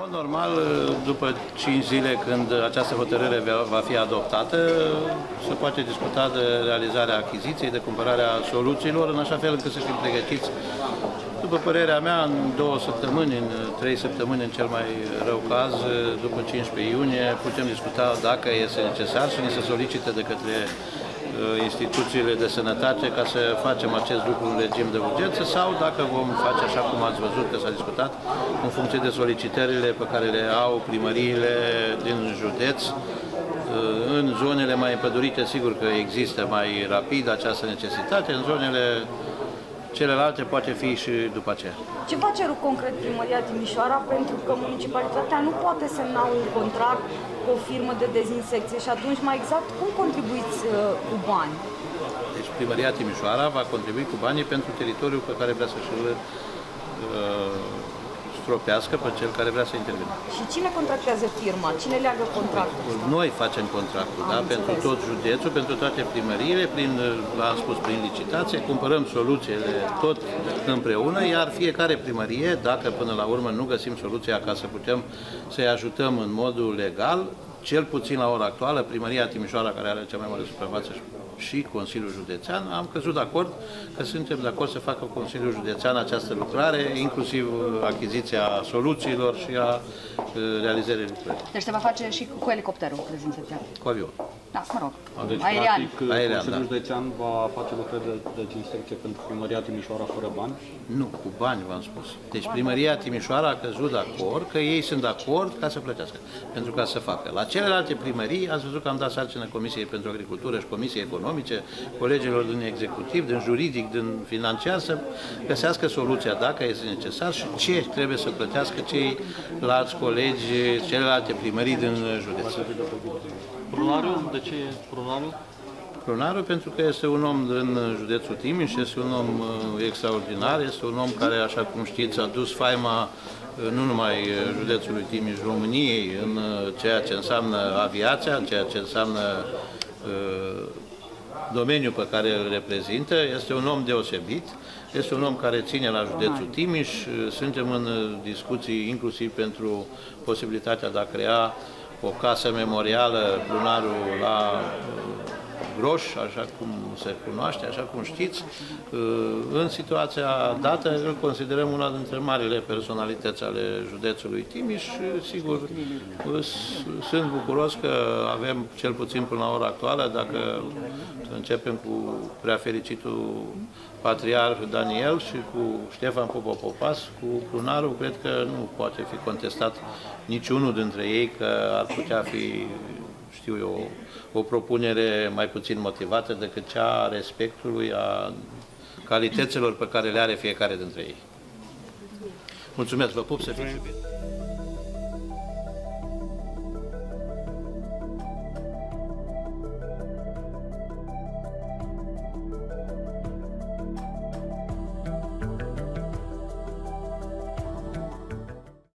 mod normal, după 5 zile, când această hotărâre va fi adoptată, se poate discuta de realizarea achiziției, de cumpărarea soluțiilor, în așa fel încât să fim pregătiți. După părerea mea, în 2 săptămâni, în 3 săptămâni, în cel mai rău caz, după 15 iunie, putem discuta dacă este necesar și ni se solicită de către instituțiile de sănătate ca să facem acest lucru în regim de urgență sau dacă vom face așa cum ați văzut că s-a discutat în funcție de solicitările pe care le au primăriile din județ. În zonele mai împădurite, sigur că există mai rapid această necesitate, în zonele celelalte poate fi și după aceea. Ce va cerut concret Primăria Timișoara pentru că municipalitatea nu poate semna un contract cu o firmă de dezinsecție și atunci mai exact cum contribuiți cu bani? Deci Primăria Timișoara va contribui cu banii pentru teritoriul pe care vrea să-și stropească pe cel care vrea să intervină. Și cine contractează firma? Cine leagă contractul? Noi facem contractul, da? Pentru tot județul, pentru toate primăriile, am spus, prin licitație, cumpărăm soluțiile tot împreună, iar fiecare primărie, dacă până la urmă nu găsim soluția ca să putem să-i ajutăm în modul legal, cel puțin la ora actuală, Primăria Timișoara, care are cea mai mare suprafață și Consiliul Județean, am căzut de acord că suntem de acord să facă Consiliul Județean această lucrare, inclusiv achiziția soluțiilor și a realizării lucrării. Deci se va face și cu elicopterul dezinsecția? Cu avion. Da, mă rog. Deci, aerian. practic, Consiliul Județean va face lucrări de dezinsecție pentru Primăria Timișoara fără bani? Nu, cu bani, v-am spus. Deci Primăria Timișoara a căzut de acord că ei sunt de acord ca să plătească, pentru ca să facă. La celelalte primării, ați văzut că am dat sarcină Comisiei pentru Agricultură și Comisiei Economice, colegilor din executiv, din juridic, din financiar, să găsească soluția dacă este necesar și ce trebuie să plătească ceilalți colegi, celelalte primării din județ. Prunariu? De ce e Prunariu? Prunariu pentru că este un om din județul Timiș, este un om extraordinar, este un om care, așa cum știți, a dus faima nu numai județului Timiș, României, în ceea ce înseamnă aviația, în ceea ce înseamnă domeniul pe care îl reprezintă. Este un om deosebit, este un om care ține la județul Timiș. Suntem în discuții inclusiv pentru posibilitatea de a crea o casă memorială, Prunariu, la Groș, așa cum se cunoaște, așa cum știți. În situația dată îl considerăm una dintre marile personalități ale județului Timiș și, sigur, sunt bucuros că avem, cel puțin până la ora actuală, dacă începem cu prea fericitul Patriarh Daniel și cu Ștefan Popopopas, cu Prunariu, cred că nu poate fi contestat niciunul dintre ei că ar putea fi, știu eu, o propunere mai puțin motivată decât cea a respectului, a calităților pe care le are fiecare dintre ei. Mulțumesc, vă pup, să fiți iubiți!